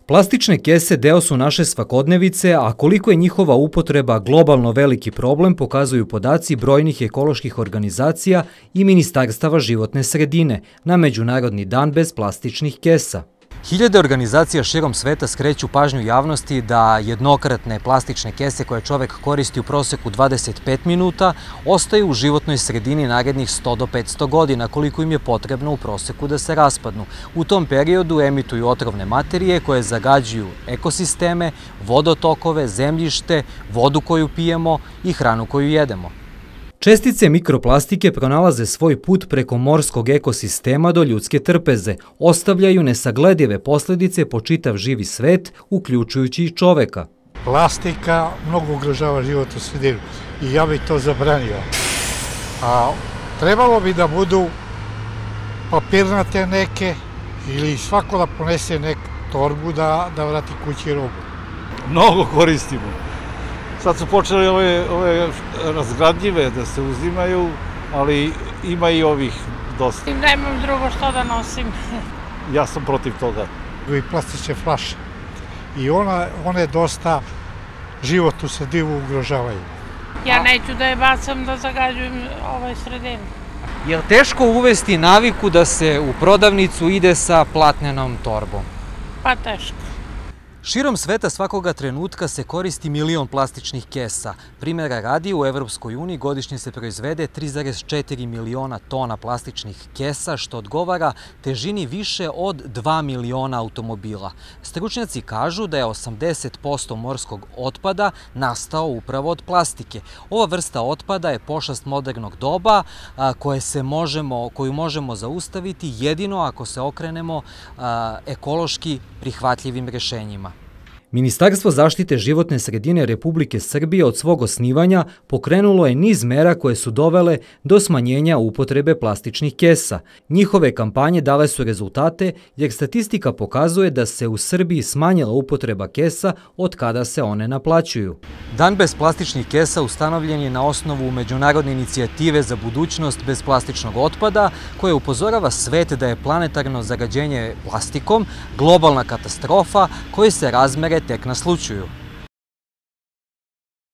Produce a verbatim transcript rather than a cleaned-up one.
Plastične kese deo su naše svakodnevice, a koliko je njihova upotreba globalno veliki problem pokazuju podaci brojnih ekoloških organizacija i ministarstava životne sredine na Međunarodni dan bez plastičnih kesa. Hiljade organizacija širom sveta skreću pažnju javnosti da jednokratne plastične kese koje čovek koristi u proseku dvadeset pet minuta ostaju u životnoj sredini narednih sto do petsto godina, koliko im je potrebno u proseku da se raspadnu. U tom periodu emituju otrovne materije koje zagađuju ekosisteme, vodotokove, zemljište, vodu koju pijemo i hranu koju jedemo. Čestice mikroplastike pronalaze svoj put preko morskog ekosistema do ljudske trpeze, ostavljaju nesagledive posljedice po čitav živi svet, uključujući i čoveka. Plastika mnogo ugrožava životnu sredinu i ja bih to zabranio. A trebalo bi da budu papirnate neke ili svako da ponese neku torbu da, da vrati kući robu. Mnogo koristimo. Sad su počeli ove, ove razgradljive da se uzimaju, ali ima i ovih dosta. Nemam drugo što da nosim. Ja sam protiv toga. I plastične flaše. I ona, one dosta životnu sredinu ugrožavaju. Ja neću da je bacam da zagađujem ovaj sredinu. Je li teško uvesti naviku da se u prodavnicu ide sa platnenom torbom? Pa teško. Širom sveta svakoga trenutka se koristi milion plastičnih kesa. Primjera radi, u Evropskoj uniji godišnje se proizvede tri zarez četiri miliona tona plastičnih kesa, što odgovara težini više od dva miliona automobila. Stručnjaci kažu da je osamdeset posto morskog otpada nastao upravo od plastike. Ova vrsta otpada je pošast modernog doba koje se možemo, koju možemo zaustaviti jedino ako se okrenemo ekološki prihvatljivim rješenjima. Ministarstvo zaštite životne sredine Republike Srbije od svog osnivanja pokrenulo je niz mera koje su dovele do smanjenja upotrebe plastičnih kesa. Njihove kampanje dale su rezultate jer statistika pokazuje da se u Srbiji smanjila upotreba kesa od kada se one naplaćuju. Dan bez plastičnih kesa ustanovljen je na osnovu međunarodne inicijative za budućnost bez plastičnog otpada, koja upozorava svet da je planetarno zagađenje plastikom globalna katastrofa koje se razmere tek naslućuju.